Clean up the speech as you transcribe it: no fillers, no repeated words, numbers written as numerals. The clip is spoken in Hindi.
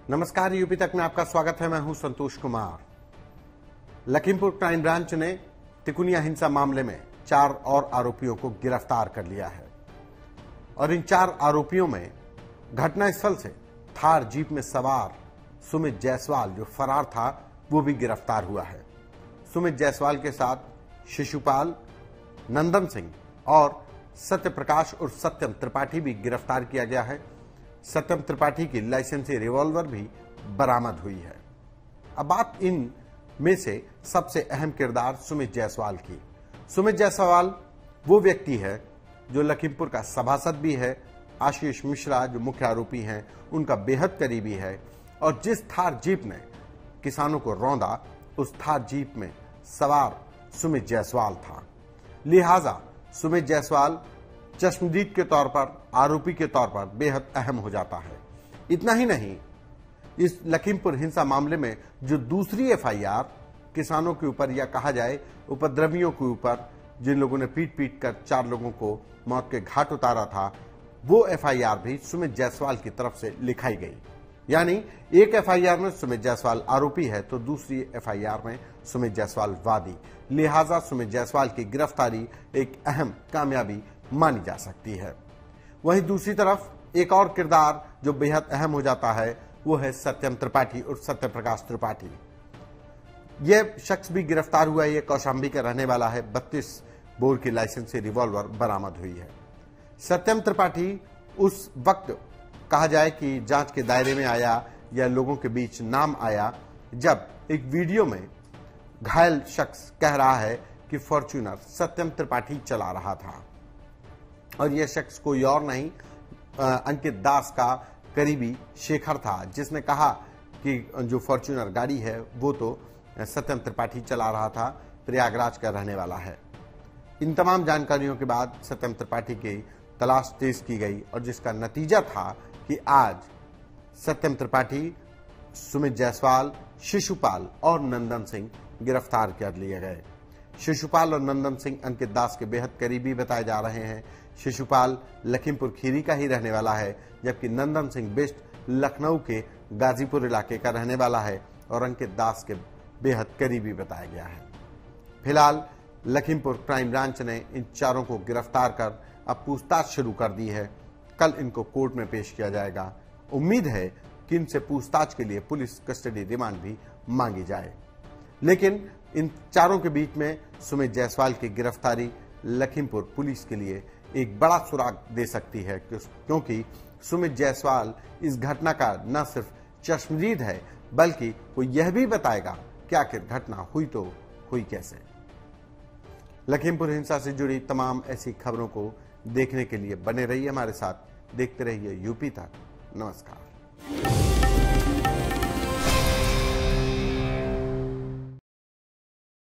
नमस्कार, यूपी तक में आपका स्वागत है। मैं हूं संतोष कुमार। लखीमपुर क्राइम ब्रांच ने तिकुनिया हिंसा मामले में 4 और आरोपियों को गिरफ्तार कर लिया है और इन 4 आरोपियों में घटनास्थल से थार जीप में सवार सुमित जायसवाल जो फरार था वो भी गिरफ्तार हुआ है। सुमित जायसवाल के साथ शिशुपाल, नंदन सिंह और सत्यप्रकाश और सत्यम त्रिपाठी भी गिरफ्तार किया गया है। सत्यम त्रिपाठी की लाइसेंसी रिवॉल्वर भी बरामद हुई है। अब बात इन में से सबसे अहम किरदार सुमित जायसवाल की। सुमित जायसवाल वो व्यक्ति है जो लखीमपुर का सभासद भी है। आशीष मिश्रा जो मुख्य आरोपी हैं उनका बेहद करीबी है और जिस थार जीप ने किसानों को रौंदा उस थार जीप में सवार सुमित जायसवाल था। लिहाजा सुमित जायसवाल चश्मदीद के तौर पर, आरोपी के तौर पर बेहद अहम हो जाता है। इतना ही नहीं, इस लखीमपुर हिंसा मामले में जो दूसरी एफआईआर किसानों के ऊपर या कहा जाए उपद्रवियों के ऊपर, जिन लोगों ने पीट पीट कर 4 लोगों को मौत के घाट उतारा था, वो एफआईआर भी सुमित जायसवाल की तरफ से लिखाई गई। यानी एक एफआईआर में सुमित जायसवाल आरोपी है तो दूसरी एफआईआर में सुमित जायसवाल वादी। लिहाजा सुमित जायसवाल की गिरफ्तारी एक अहम कामयाबी मानी जा सकती है। वहीं दूसरी तरफ एक और किरदार जो बेहद अहम हो जाता है वो है सत्यम त्रिपाठी और सत्यप्रकाश त्रिपाठी। यह शख्स भी गिरफ्तार हुआ है। यह कौशाम्बी का रहने वाला है। 32 बोर की लाइसेंसी रिवॉल्वर बरामद हुई है। सत्यम त्रिपाठी उस वक्त कहा जाए कि जांच के दायरे में आया या लोगों के बीच नाम आया जब एक वीडियो में घायल शख्स कह रहा है कि फॉर्च्यूनर सत्यम त्रिपाठी चला रहा था और यह शख्स कोई और नहीं अंकित दास का करीबी शेखर था, जिसने कहा कि जो फॉर्च्यूनर गाड़ी है वो तो सत्यम त्रिपाठी चला रहा था, प्रयागराज का रहने वाला है। इन तमाम जानकारियों के बाद सत्यम त्रिपाठी की तलाश तेज की गई और जिसका नतीजा था कि आज सत्यम त्रिपाठी, सुमित जायसवाल, शिशुपाल और नंदन सिंह गिरफ्तार कर लिए गए। शिशुपाल और नंदन सिंह अंकित दास के बेहद करीबी बताए जा रहे हैं। शिशुपाल लखीमपुर खीरी का ही रहने वाला है, जबकि नंदन सिंह बिष्ट लखनऊ के गाजीपुर इलाके का रहने वाला है और अंकित दास के बेहद करीबी बताया गया है। फिलहाल लखीमपुर क्राइम ब्रांच ने इन 4 को गिरफ्तार कर अब पूछताछ शुरू कर दी है। कल इनको कोर्ट में पेश किया जाएगा। उम्मीद है कि इनसे पूछताछ के लिए पुलिस कस्टडी रिमांड भी मांगी जाए। लेकिन इन 4 के बीच में सुमित जायसवाल की गिरफ्तारी लखीमपुर पुलिस के लिए एक बड़ा सुराग दे सकती है, क्योंकि सुमित जायसवाल इस घटना का न सिर्फ चश्मदीद है बल्कि वो यह भी बताएगा कि आखिर घटना हुई तो हुई कैसे। लखीमपुर हिंसा से जुड़ी तमाम ऐसी खबरों को देखने के लिए बने रहिए हमारे साथ। देखते रहिए यूपी तक। नमस्कार।